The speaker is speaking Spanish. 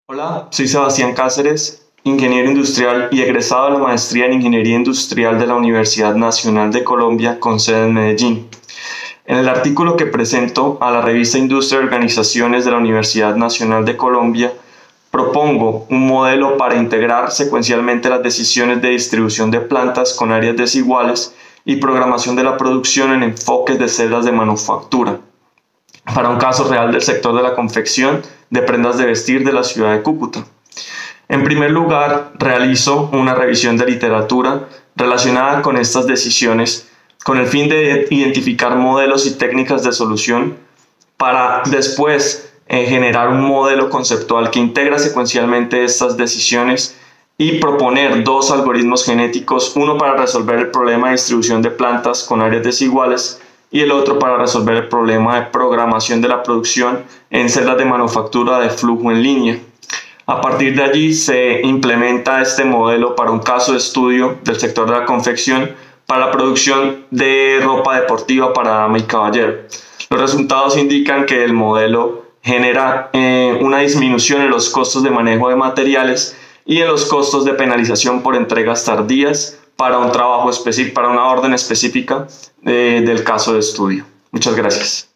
Hola, soy Sebastián Cáceres, ingeniero industrial y egresado de la maestría en Ingeniería Industrial de la Universidad Nacional de Colombia con sede en Medellín. En el artículo que presento a la revista Industria y Organizaciones de la Universidad Nacional de Colombia, propongo un modelo para integrar secuencialmente las decisiones de distribución de plantas con áreas desiguales y programación de la producción en enfoques de celdas de manufactura, para un caso real del sector de la confección de prendas de vestir de la ciudad de Cúcuta. En primer lugar, realizo una revisión de literatura relacionada con estas decisiones con el fin de identificar modelos y técnicas de solución para después generar un modelo conceptual que integra secuencialmente estas decisiones y proponer dos algoritmos genéticos, uno para resolver el problema de distribución de plantas con áreas desiguales y el otro para resolver el problema de programación de la producción en celdas de manufactura de flujo en línea. A partir de allí se implementa este modelo para un caso de estudio del sector de la confección para la producción de ropa deportiva para dama y caballero. Los resultados indican que el modelo genera una disminución en los costos de manejo de materiales y en los costos de penalización por entregas tardías para un trabajo específico, para una orden específica del caso de estudio. Muchas gracias.